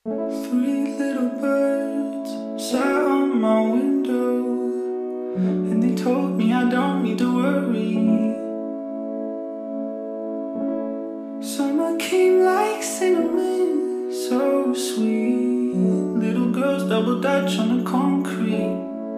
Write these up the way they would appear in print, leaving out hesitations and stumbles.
Three little birds sat on my window, and they told me I don't need to worry. Summer came like cinnamon, so sweet. Little girls double dutch on the concrete.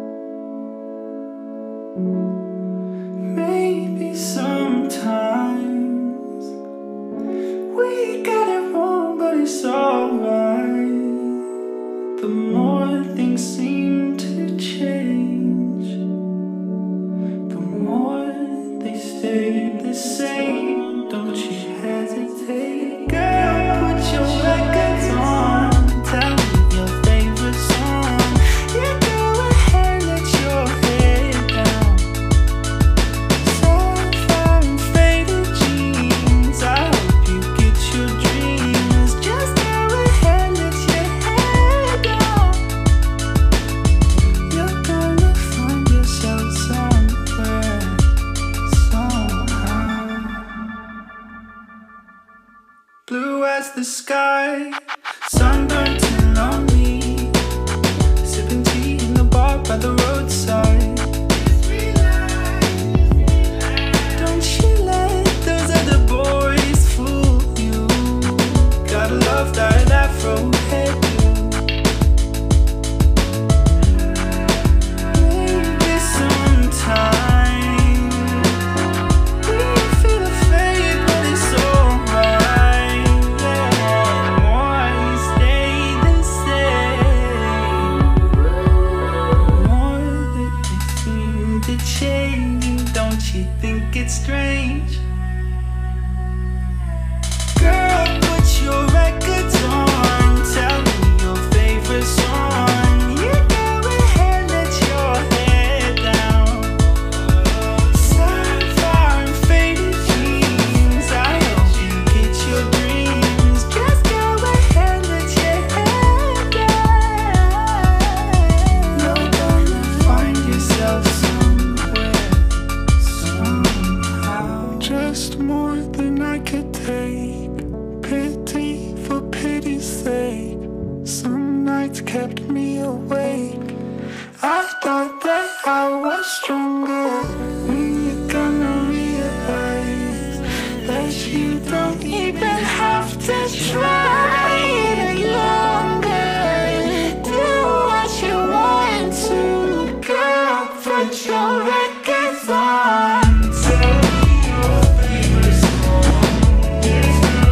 Maybe sometimes we got it wrong, but it's alright. The more things seem to change, the more they stay the same. Don't you hesitate, girl, put your records on. Tell me your favorite song. Yeah, go ahead, let your head down. Sapphire and faded jeans, I hope you get your dreams. Just go ahead, let your head down. You're gonna find yourself somewhere, somehow. Blue as the sky, sunburnt and lonely, sipping tea in the bar by the roadside. Don't you let those other boys fool you. Gotta love that afro hairdo. Maybe sometime we feel afraid, but it's alright. Yeah, why stay the same? More that they seem to change. Don't you think it's strange? Girl, put your records on. Tell me your favorite song. You go ahead, let your head down. Sapphire and faded jeans, I hope you get your dreams. Just go ahead, let your head down. You're gonna find yourself somewhere, somehow. Just more than I could take. Pity for pity's sake. Some nights kept me awake. I thought that I was stronger. When you're gonna realize that you don't even have to try any longer. Do what you want to, girl, put your records on. Tell me your favorite song. There's no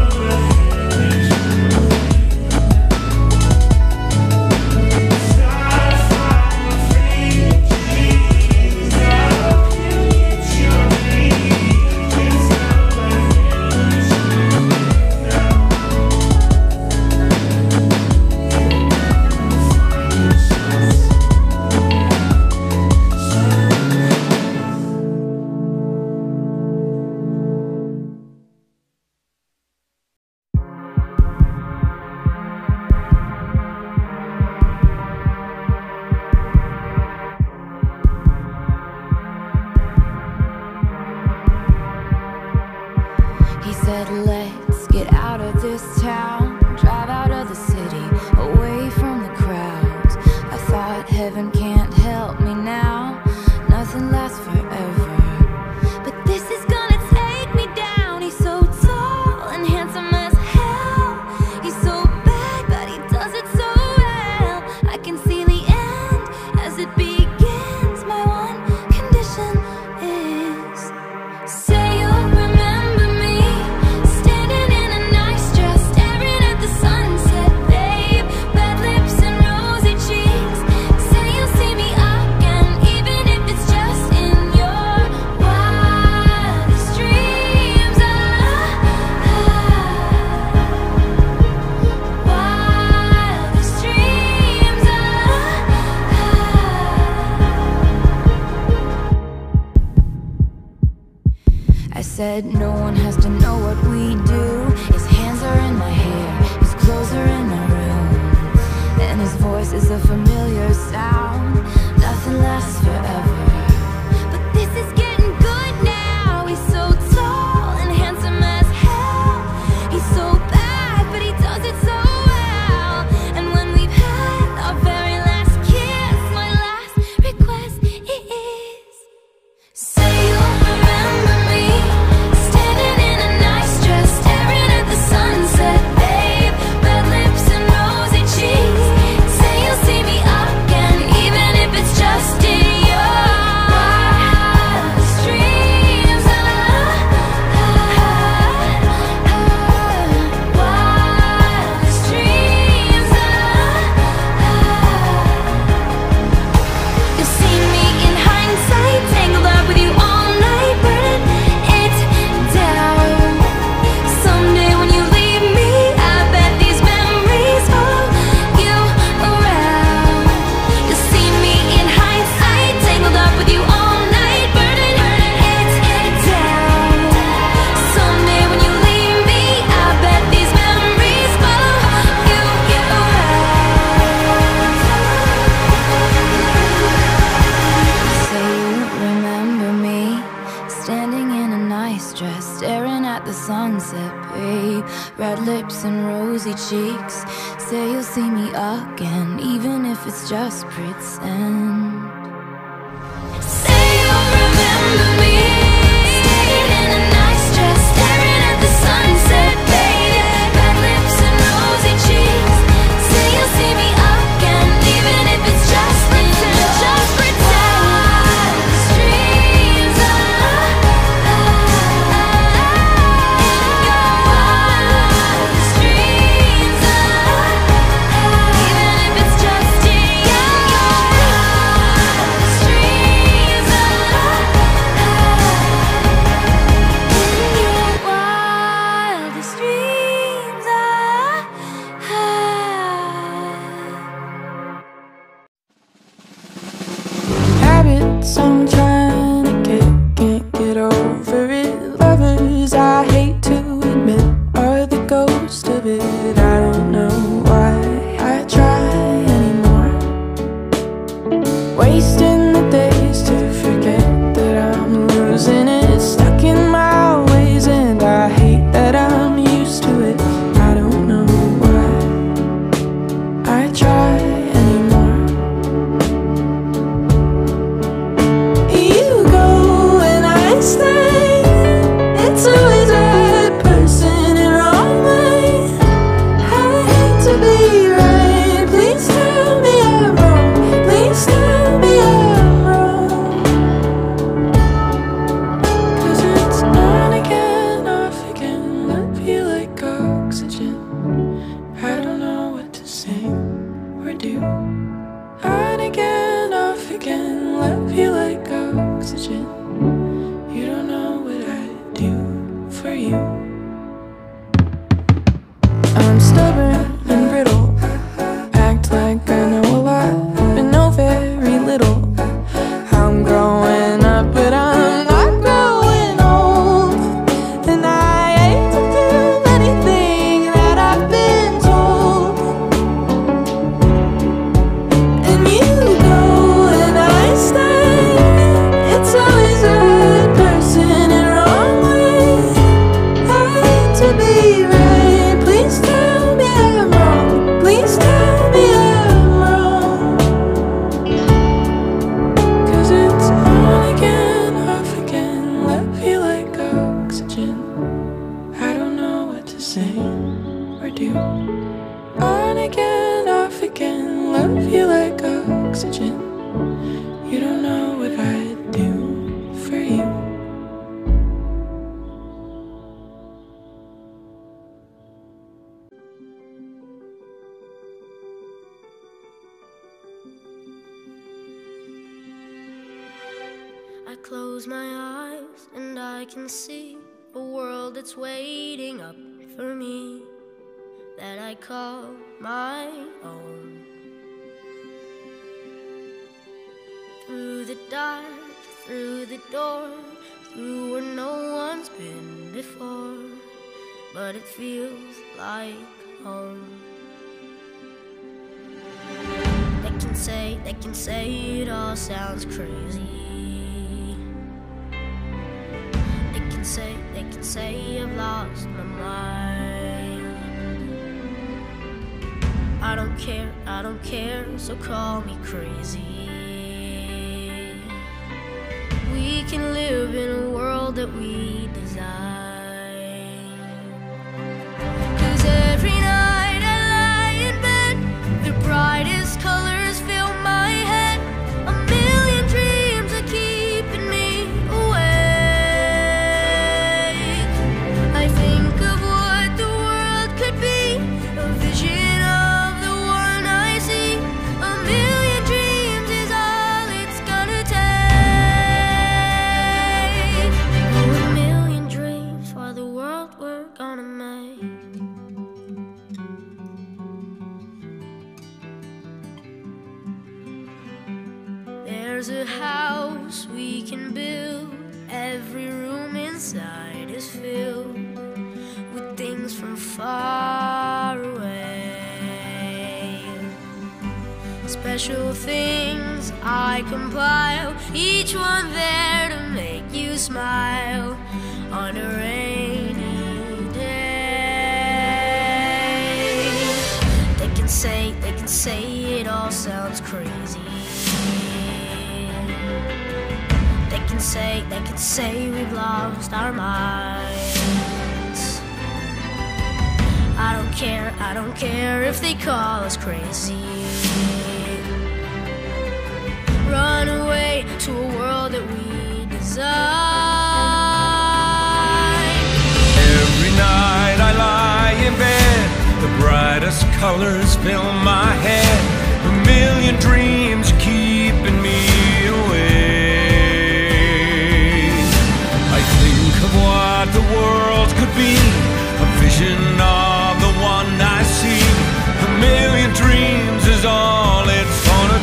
sapphire faded jeans, I hope you get your dreams. He said, let's get out of this town, drive out of the city, away from the crowds. I thought heaven can't help me now, nothing lasts forever. But this is gonna take me down. He's so tall and handsome as hell. He's so bad, but he does it so well. I can see the end as it begins. My one condition is, say you'll remember me, standing in a nice dress, staring at the sunset, babe. Red lips and rosy cheeks. Say you'll see me again, even if it's just in your wildest dreams. Wildest dreams. I said no one has to know what we do. His hands are in my hair, his clothes are in my room, and his voice is a familiar sound. Nothing lasts forever, but this is getting good now. He's so tall and handsome as hell. He's so bad, but he does it so well. sunset, babe. Red lips and rosy cheeks. Say you'll see me again, even if it's just pretend. Say you'll remember me, standing in a nice dress, staring at the sunset, babe. Red lips and rosy cheeks. Say you'll see me again, even if it's just pretend, just pretend. I'm trying to can't get over it. Lovers I hate to admit are the ghost of it. I don't know why I try anymore, wasting the days to forget that I'm losing it. Stuck in my ways and I hate that I'm used to it. I don't know why I try anymore. It's always right person in wrong way. I hate to be right. Please tell me I'm wrong. Please tell me I'm wrong. 'Cause it's on again, off again. Love you like oxygen. I don't know what to say or do. On again, off again. Love you like oxygen. You don't know what I do for you. I'm stubborn and brittle, act like I know a lot, but know very little. I'm growing up, but I'm not growing old. And I hate to do anything that I've been told. And you go and I stay. It's always right person in wrong way. I hate to be right. Please tell me I'm wrong. Please tell me I'm wrong. 'Cause it's on again, off again. Love you like oxygen. I don't know what to say or do. On again, off again. Love you like oxygen. You don't know what I'd do for you. I close my eyes and I can see a world that's waiting up for me, that I call my own. Through the dark, through the door, through where no one's been before, but it feels like home. They can say it all sounds crazy. They can say I've lost my mind. I don't care, so call me crazy. We can live in a world that we design. 'Cause every night I lie in bed, the brightest colors fill my head. A million dreams are keeping me awake. I think of what the world could be, a vision of the one I see. A million dreams is all it's gonna take. Oh, a million dreams for the world we're gonna make. There's a house we can build. Every room inside is filled with things from far away. Special things I compile, each one there to make you smile on a rainy day. can say it all sounds crazy. They can say we've lost our minds. I don't care if they call us crazy. Run away to a world that we design. Every night I lie in bed, the brightest colors fill my head. A million dreams keeping me awake. I think of what the world could be, a vision of the one I see. A million dreams is all it's gonna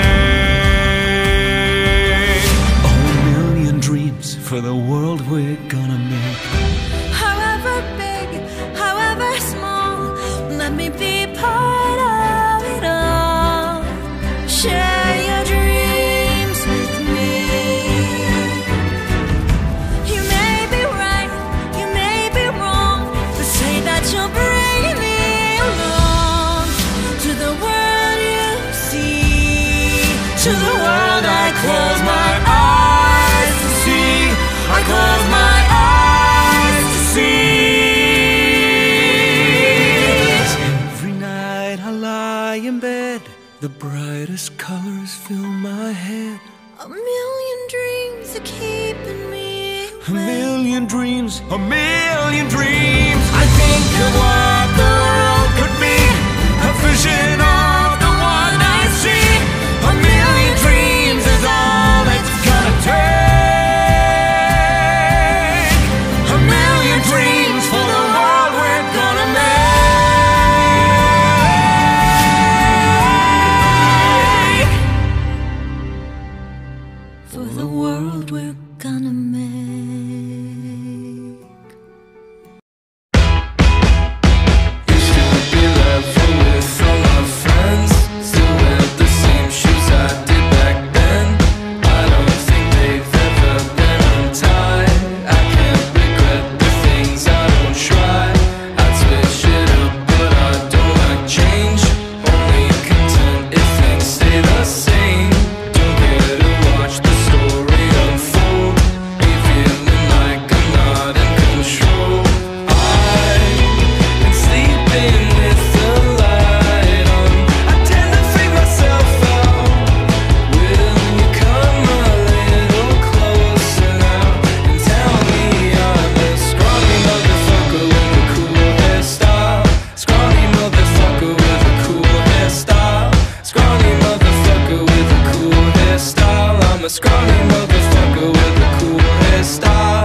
take. Oh, a million dreams for the world we're gonna make. However big, however small, let me be part of it all. Share your dreams with me. You may be right, you may be wrong, but say that you'll bring me along to the world you see, to the world I close my eyes to see. I close my eyes to see. Every night I lie in bed, the brightest colors fill my head. A million dreams are keeping me A million dreams, a million dreams. I think of what the world could be, a vision of the one I see. A million dreams is all it's gonna take. A million dreams for the world we're gonna make. for the world we're gonna make. Used to be laughing with all my friends, still wear the same shoes I did back then. I don't think they've ever been untied. I can't regret the things I don't try. I'd switch it up, but I don't like change. Only content if things stay the same. Don't get to watch the story unfold. Be feeling like I'm not in control. I've been sleeping with the light on. I tend to freak myself out. Will you come a little closer now and tell me I'm a scrawny motherfucker with a cool hairstyle? Scrawny motherfucker with a cool hairstyle. Scrawny motherfucker with a cool hairstyle. I'm a scrawny motherfucker with a cool hairstyle.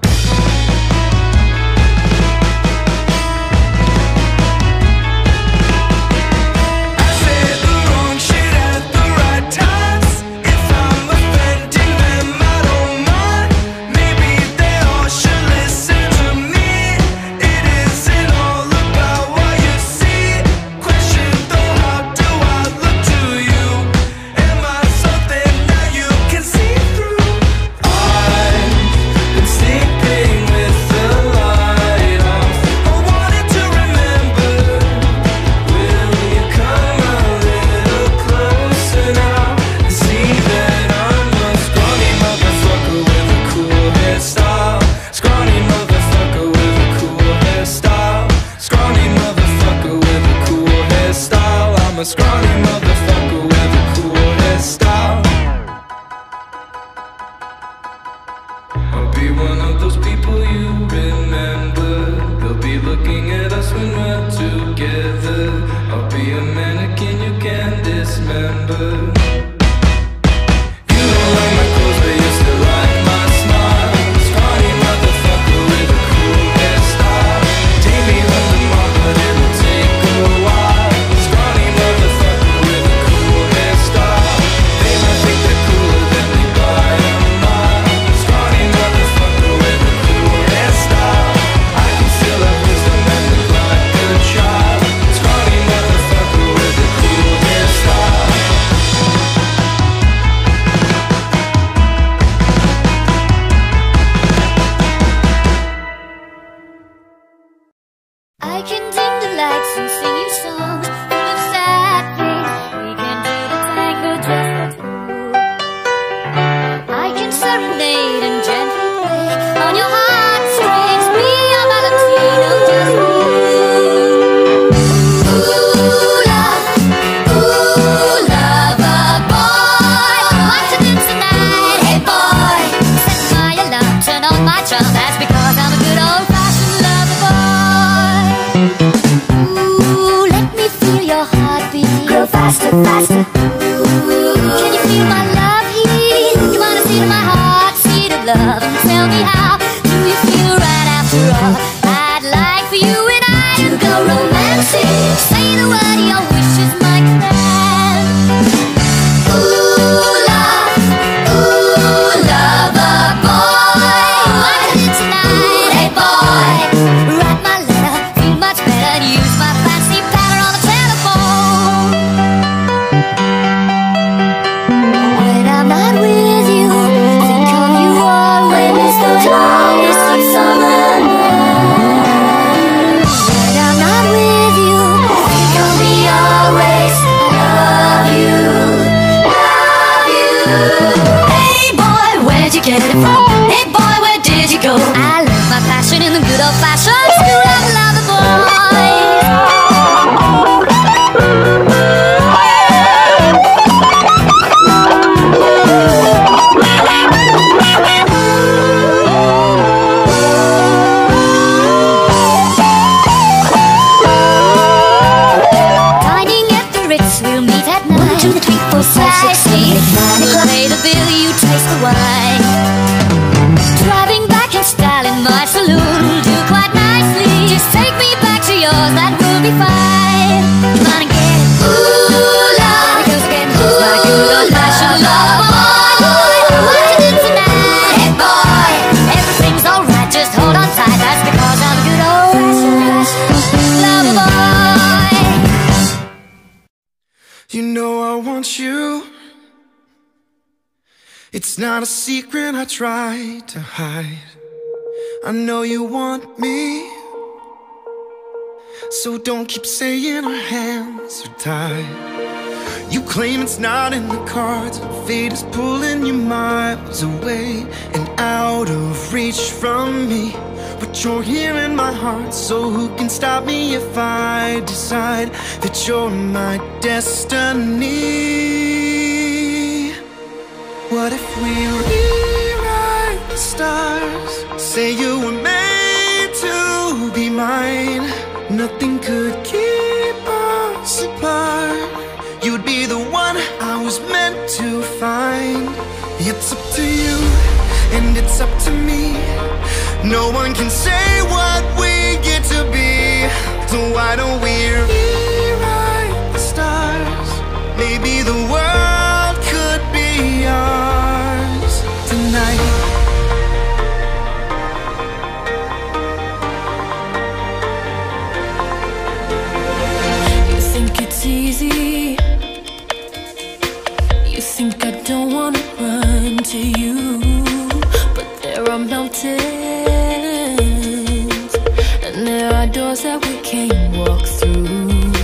I say the wrong shit at the right times. If I'm offending them, I don't mind. Maybe they all should listen to me. It isn't all about what you see. Question though, how do I look to you? Am I something that you can see through? I've been sleeping with the light off. I wanted to remember. Will you come a little closer now and see that I'm a scrawny motherfucker with a cool hairstyle? Scrawny motherfucker with a cool hairstyle. Scrawny motherfucker with a cool hairstyle. I'm a scrawny motherfucker with a cool hairstyle. I'll be one of those people you remember. They'll be looking at us when we're together. I'll be a mannequin you can dismember. You don't like my clothes, but you still like my smile. Scrawny motherfucker with a cool hairstyle. Take me on the mark, but it'll take a while. Scrawny motherfucker with a cool hairstyle. They might think they're cooler than me by a mile. Scrawny motherfucker with a cool hairstyle. I can still have wisdom and look like a child. Scrawny motherfucker with a cool hairstyle. beat grow faster, faster. Can you feel my love heat? You wanna see to my heart, seed of love, and tell me how do you feel right after all? I'd like for you and I to go romantic. Say the word, your wish is my command. Ooh, lover boy, what is it tonight? Hey boy, write my letter, feel much better, use my fancy pattern on the telephone. When I'm not with you, think of you always, those lonely summer nights. When I'm not with you, think of me always, love you, love you. Hey boy, where'd you get it from? Hey boy, where did you go? I learned my passion in the good old fashioned school of lover boys. Dining at the Ritz, we'll meet at 9. 1, 2, 3, 4, 5, 6, 7, 8, 9 o'clock. Pay the bill, you taste the wine. Driving back in style in my saloon will do quite nicely. Just take me back to yours, that will be fine. Come on and get it. Ooh, love, because again, it's my good old-fashioned love boy. What is it tonight? Hey boy, everything's alright, just hold on tight. That's because I'm a good old-fashioned lover boy. You know I want you. It's not a secret I try to hide. I know you want me, so don't keep saying our hands are tied. You claim it's not in the cards, fate is pulling you miles away and out of reach from me. But you're here in my heart, so who can stop me if I decide that you're my destiny? What if we rewrite the stars? Say you were made to be mine. Nothing could keep us apart. You'd be the one I was meant to find. It's up to you, and it's up to me. No one can say what we get to be. So why don't we rewrite the stars? Maybe the world could be ours tonight. You think it's easy. You think I don't wanna run to you, but there are mountains and there are doors that we can't walk through.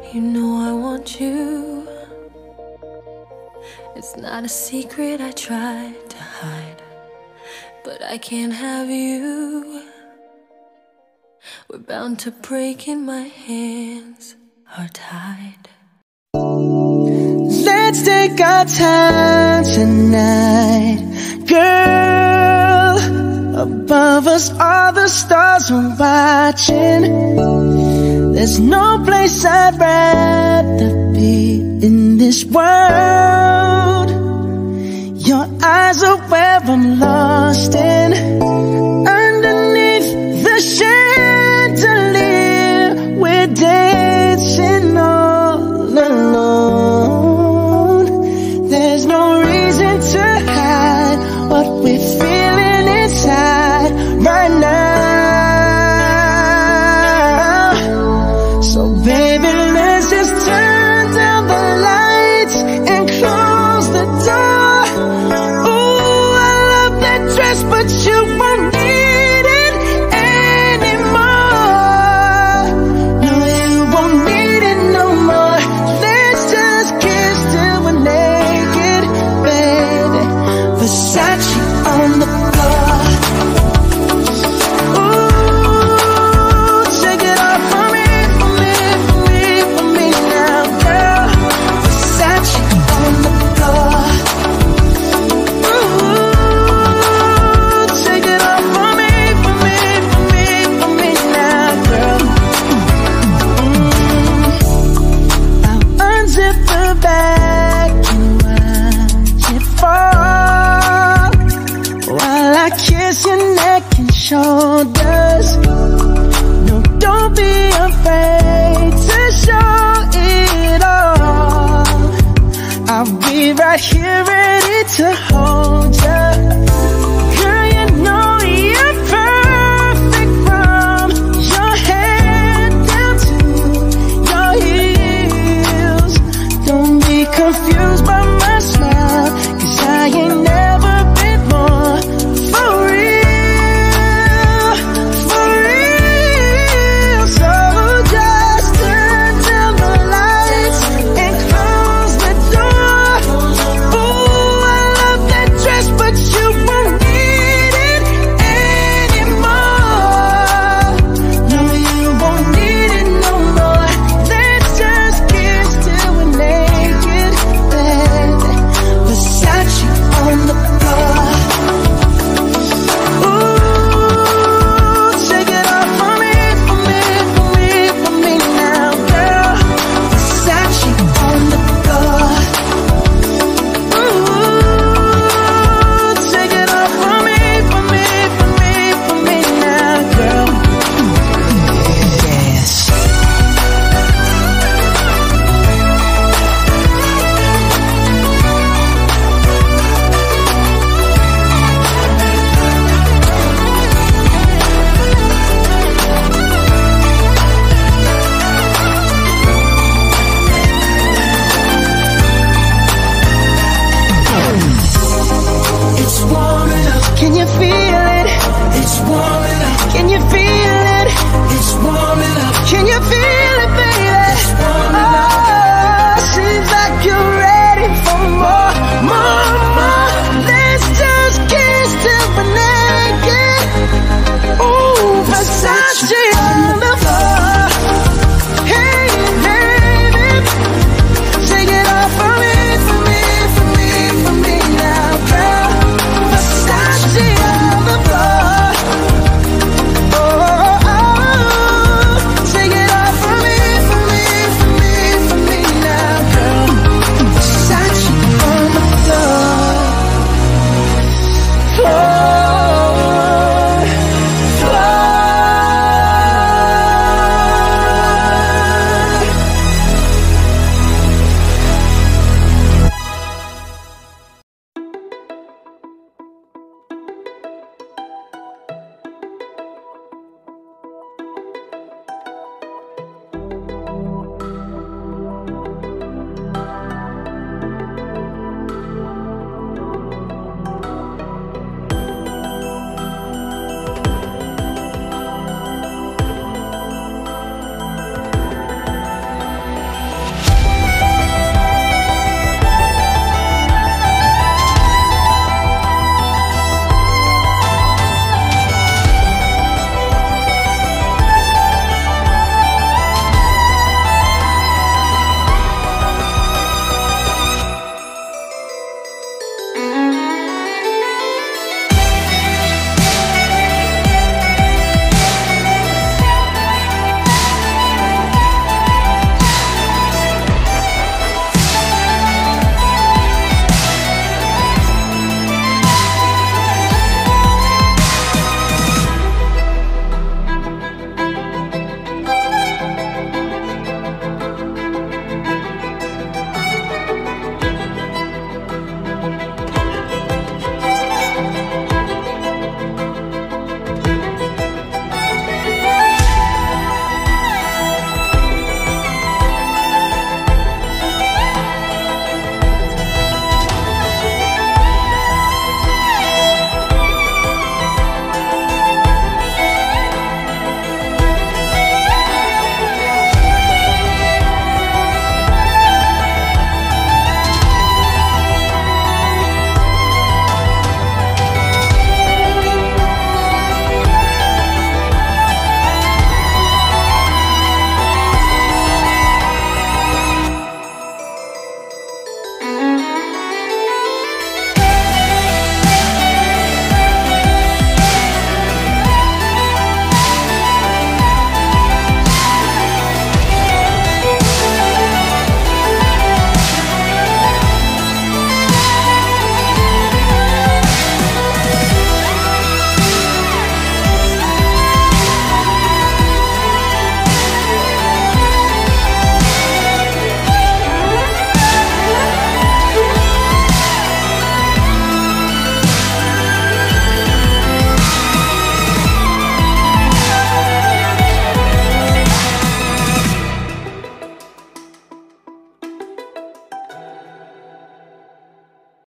You know I want you. It's not a secret I tried to hide, but I can't have you. We're bound to break and my hands are tied. Let's take our time tonight, girl. Above us all the stars are watching. There's no place I'd rather be in this world. Your eyes are where I'm lost in. Underneath the shade